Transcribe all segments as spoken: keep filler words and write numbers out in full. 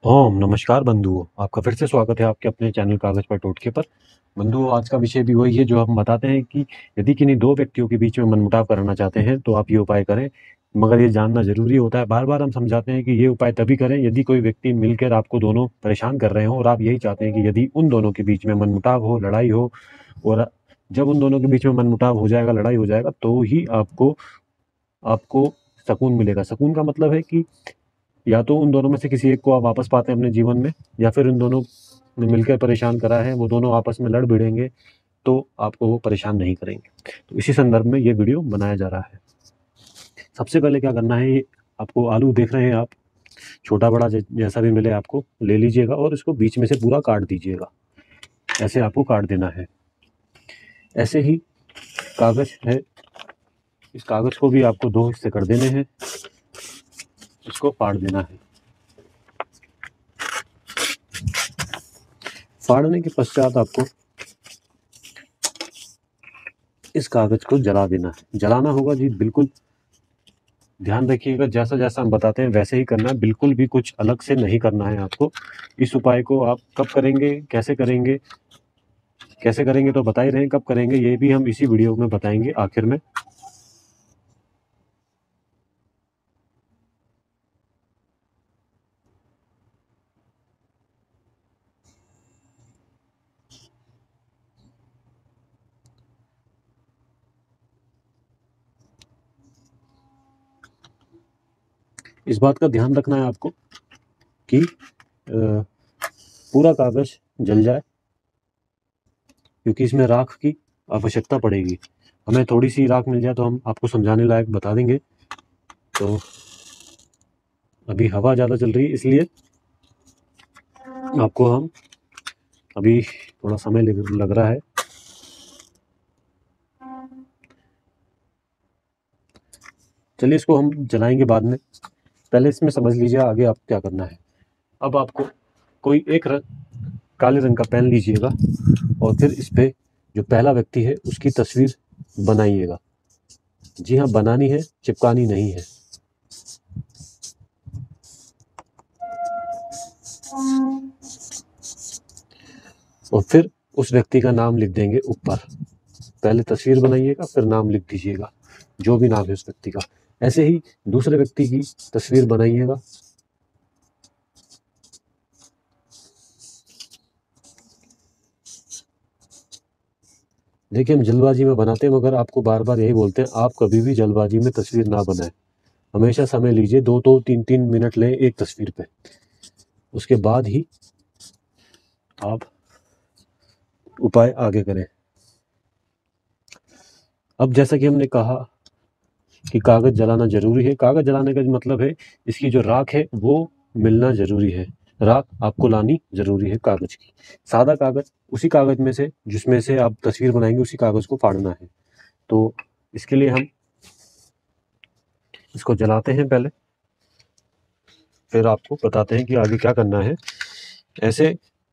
ओम नमस्कार बंधुओं, आपका फिर से स्वागत है आपके अपने चैनल कागज पर टोटके पर। बंधुओं, आज का विषय भी वही है जो हम बताते हैं कि यदि किन्हीं दो व्यक्तियों के बीच में मनमुटाव कराना चाहते हैं तो आप ये उपाय करें। मगर ये जानना जरूरी होता है, बार बार हम समझाते हैं कि ये उपाय तभी करें यदि कोई व्यक्ति मिलकर आपको दोनों परेशान कर रहे हो और आप यही चाहते हैं कि यदि उन दोनों के बीच में मनमुटाव हो, लड़ाई हो, और जब उन दोनों के बीच में मनमुटाव हो जाएगा, लड़ाई हो जाएगा, तो ही आपको आपको सुकून मिलेगा। सुकून का मतलब है कि या तो उन दोनों में से किसी एक को आप वापस पाते हैं अपने जीवन में, या फिर उन दोनों ने मिलकर परेशान करा है, वो दोनों आपस में लड़ भिड़ेंगे तो आपको वो परेशान नहीं करेंगे। तो इसी संदर्भ में ये वीडियो बनाया जा रहा है। सबसे पहले क्या करना है, आपको आलू देख रहे हैं आप, छोटा बड़ा जैसा भी मिले आपको ले लीजिएगा और इसको बीच में से पूरा काट दीजिएगा। ऐसे आपको काट देना है। ऐसे ही कागज है, इस कागज को भी आपको दो हिस्से कर देने हैं, इसको फाड़ देना है। फाड़ने के पश्चात आपको इस कागज को जला देना है। जलाना होगा जी, बिल्कुल ध्यान रखिएगा, जैसा जैसा हम बताते हैं वैसे ही करना है, बिल्कुल भी कुछ अलग से नहीं करना है आपको। इस उपाय को आप कब करेंगे, कैसे करेंगे, कैसे करेंगे तो बता ही रहे हैं, कब करेंगे ये भी हम इसी वीडियो में बताएंगे आखिर में। इस बात का ध्यान रखना है आपको कि पूरा कागज जल जाए, क्योंकि इसमें राख की आवश्यकता पड़ेगी। हमें थोड़ी सी राख मिल जाए तो हम आपको समझाने लायक बता देंगे। तो अभी हवा ज़्यादा चल रही है, इसलिए आपको हम अभी थोड़ा समय लग रहा है। चलिए इसको हम जलाएंगे बाद में, पहले इसमें समझ लीजिए आगे आप क्या करना है। अब आपको कोई एक रंग काले रंग का पेन लीजिएगा और फिर इस पे जो पहला व्यक्ति है उसकी तस्वीर बनाइएगा। जी हाँ, बनानी है, चिपकानी नहीं है। और फिर उस व्यक्ति का नाम लिख देंगे ऊपर। पहले तस्वीर बनाइएगा, फिर नाम लिख दीजिएगा, जो भी नाम है उस व्यक्ति का। ऐसे ही दूसरे व्यक्ति की तस्वीर बनाइएगा। देखिए, हम जल्दबाजी में बनाते हैं, मगर आपको बार बार यही बोलते हैं, आप कभी भी जल्दबाजी में तस्वीर ना बनाएं। हमेशा समय लीजिए, दो दो तीन तीन मिनट लें एक तस्वीर पे, उसके बाद ही आप उपाय आगे करें। अब जैसा कि हमने कहा कि कागज जलाना जरूरी है। कागज जलाने का मतलब है इसकी जो राख है वो मिलना जरूरी है। राख आपको लानी जरूरी है कागज की। सादा कागज, उसी कागज में से जिसमें से आप तस्वीर बनाएंगे उसी कागज को फाड़ना है। तो इसके लिए हम इसको जलाते हैं पहले, फिर आपको बताते हैं कि आगे क्या करना है। ऐसे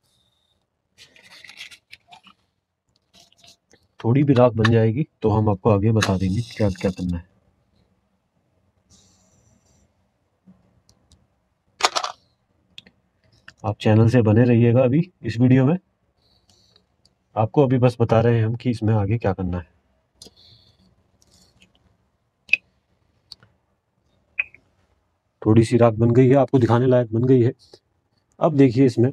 थोड़ी भी राख बन जाएगी तो हम आपको आगे बता देंगे क्या क्या करना है। आप चैनल से बने रहिएगा। अभी इस वीडियो में आपको अभी बस बता रहे हैं हम कि इसमें आगे क्या करना है। थोड़ी सी राख बन गई है, आपको दिखाने लायक बन गई है। अब देखिए, इसमें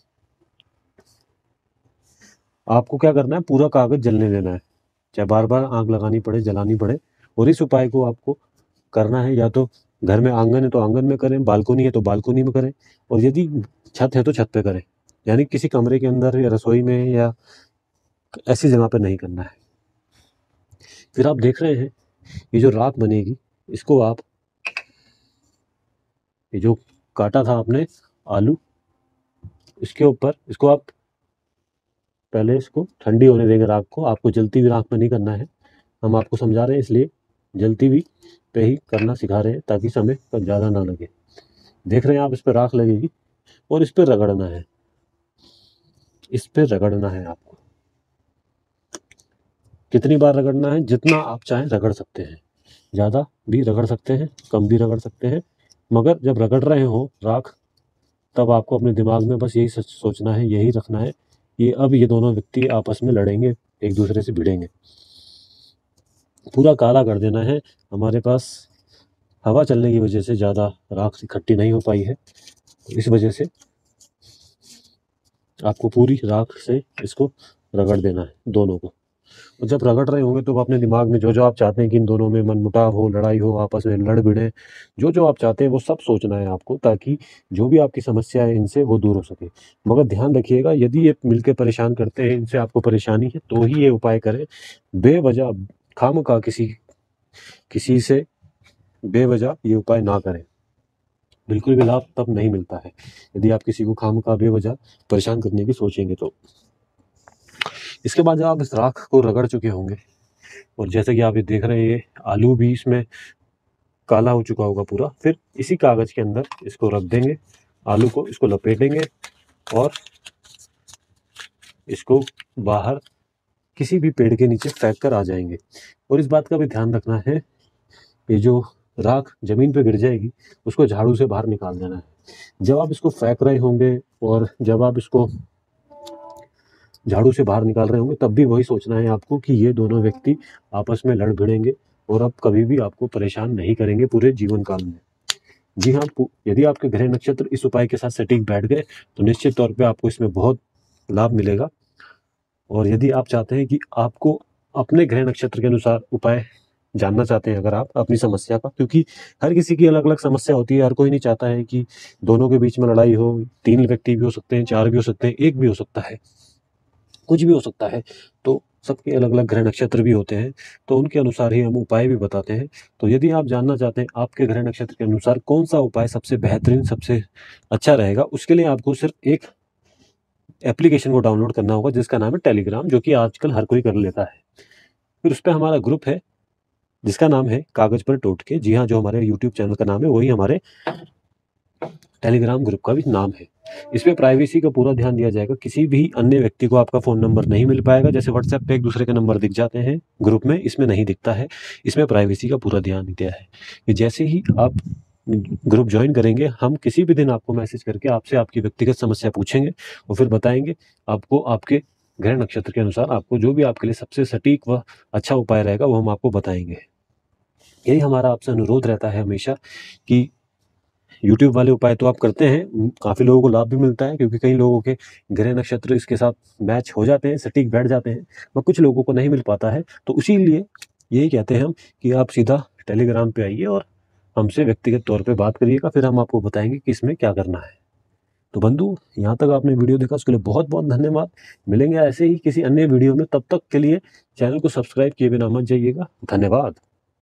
आपको क्या करना है, पूरा कागज जलने देना है, चाहे बार बार आग लगानी पड़े, जलानी पड़े। और इस उपाय को आपको करना है, या तो घर में आंगन है तो आंगन में करें, बालकोनी है तो बालकोनी में करें, और यदि छत है तो छत पे करें। यानी किसी कमरे के अंदर या रसोई में या ऐसी जगह पर नहीं करना है। फिर आप देख रहे हैं ये जो राख बनेगी, इसको आप, ये जो काटा था आपने आलू, इसके ऊपर इसको आप पहले इसको ठंडी होने देंगे राख को। आपको जलती हुई राख में नहीं करना है, हम आपको समझा रहे हैं इसलिए जलती हुई पे ही करना सिखा रहे हैं, ताकि समय का ज़्यादा ना लगे। देख रहे हैं आप, इस पर राख लगेगी और इस पर रगड़ना है, इस पर रगड़ना है आपको। कितनी बार रगड़ना है, जितना आप चाहें रगड़ सकते हैं, ज़्यादा भी रगड़ सकते हैं, कम भी रगड़ सकते हैं। मगर जब रगड़ रहे हो राख तब आपको अपने दिमाग में बस यही सोचना है, यही रखना है कि अब ये दोनों व्यक्ति आपस में लड़ेंगे, एक दूसरे से भिड़ेंगे। पूरा काला कर देना है। हमारे पास हवा चलने की वजह से ज़्यादा राख इकट्ठी नहीं हो पाई है, इस वजह से आपको पूरी राख से इसको रगड़ देना है दोनों को। और जब रगड़ रहे होंगे तो अपने दिमाग में जो जो आप चाहते हैं कि इन दोनों में मनमुटाव हो, लड़ाई हो, आपस में लड़ भिड़े, जो जो आप चाहते हैं वो सब सोचना है आपको, ताकि जो भी आपकी समस्या है इनसे वो दूर हो सके। मगर ध्यान रखिएगा, यदि ये मिलकर परेशान करते हैं, इनसे आपको परेशानी है, तो ही ये उपाय करें। बेवजह खामखा किसी किसी से बेवजह ये उपाय ना करें। बिल्कुल भी लाभ तब नहीं मिलता है यदि आप किसी को खामखा बेवजह परेशान करने की सोचेंगे तो। इसके बाद जब आप इस राख को रगड़ चुके होंगे, और जैसे कि आप ये देख रहे हैं ये आलू भी इसमें काला हो चुका होगा पूरा, फिर इसी कागज के अंदर इसको रख देंगे, आलू को इसको लपेटेंगे और इसको बाहर किसी भी पेड़ के नीचे फेंक कर आ जाएंगे। और इस बात का भी ध्यान रखना है, ये जो राख जमीन पे गिर जाएगी उसको झाड़ू से बाहर निकाल देना है। जब आप इसको फेंक रहे होंगे और जब आप इसको झाड़ू से बाहर निकाल रहे होंगे, तब भी वही सोचना है आपको कि ये दोनों व्यक्ति आपस में लड़ भिड़ेंगे और अब कभी भी आपको परेशान नहीं करेंगे पूरे जीवन काल में। जी हाँ, यदि आपके ग्रह नक्षत्र इस उपाय के साथ सटीक बैठ गए तो निश्चित तौर पे आपको इसमें बहुत लाभ मिलेगा। और यदि आप चाहते हैं कि आपको अपने ग्रह नक्षत्र के अनुसार उपाय जानना चाहते हैं अगर आप अपनी समस्या का, क्योंकि हर किसी की अलग अलग समस्या होती है, हर कोई नहीं चाहता है कि दोनों के बीच में लड़ाई हो। तीन व्यक्ति भी हो सकते हैं, चार भी हो सकते हैं, एक भी हो सकता है, कुछ भी हो सकता है। तो सबके अलग अलग ग्रह नक्षत्र भी होते हैं, तो उनके अनुसार ही हम उपाय भी बताते हैं। तो यदि आप जानना चाहते हैं आपके ग्रह नक्षत्र के अनुसार कौन सा उपाय सबसे बेहतरीन, सबसे अच्छा रहेगा, उसके लिए आपको सिर्फ एक एप्लीकेशन को डाउनलोड करना होगा जिसका नाम है टेलीग्राम, जो कि आजकल हर कोई कर लेता है। फिर उस पर हमारा ग्रुप है जिसका नाम है कागज पर टोटके। जी हाँ, जो हमारे यूट्यूब चैनल का नाम है वही हमारे टेलीग्राम ग्रुप का भी नाम है। इसमें प्राइवेसी का पूरा ध्यान दिया जाएगा, किसी भी अन्य व्यक्ति को आपका फ़ोन नंबर नहीं मिल पाएगा। जैसे व्हाट्सएप पे एक दूसरे के नंबर दिख जाते हैं ग्रुप में, इसमें नहीं दिखता है। इसमें प्राइवेसी का पूरा ध्यान दिया है कि जैसे ही आप ग्रुप ज्वाइन करेंगे, हम किसी भी दिन आपको मैसेज करके आपसे आपकी व्यक्तिगत समस्या पूछेंगे और फिर बताएंगे आपको आपके ग्रह नक्षत्र के अनुसार आपको जो भी आपके लिए सबसे सटीक व अच्छा उपाय रहेगा वो हम आपको बताएंगे। यही हमारा आपसे अनुरोध रहता है हमेशा कि यूट्यूब वाले उपाय तो आप करते हैं, काफ़ी लोगों को लाभ भी मिलता है, क्योंकि कई लोगों के ग्रह नक्षत्र इसके साथ मैच हो जाते हैं, सटीक बैठ जाते हैं, और कुछ लोगों को नहीं मिल पाता है। तो इसीलिए यही कहते हैं हम कि आप सीधा टेलीग्राम पे आइए और हमसे व्यक्तिगत तौर पे बात करिएगा, फिर हम आपको बताएंगे कि इसमें क्या करना है। तो बंधु, यहाँ तक आपने वीडियो देखा उसके लिए बहुत बहुत धन्यवाद। मिलेंगे ऐसे ही किसी अन्य वीडियो में, तब तक के लिए चैनल को सब्सक्राइब किए बिना मत जाइएगा। धन्यवाद।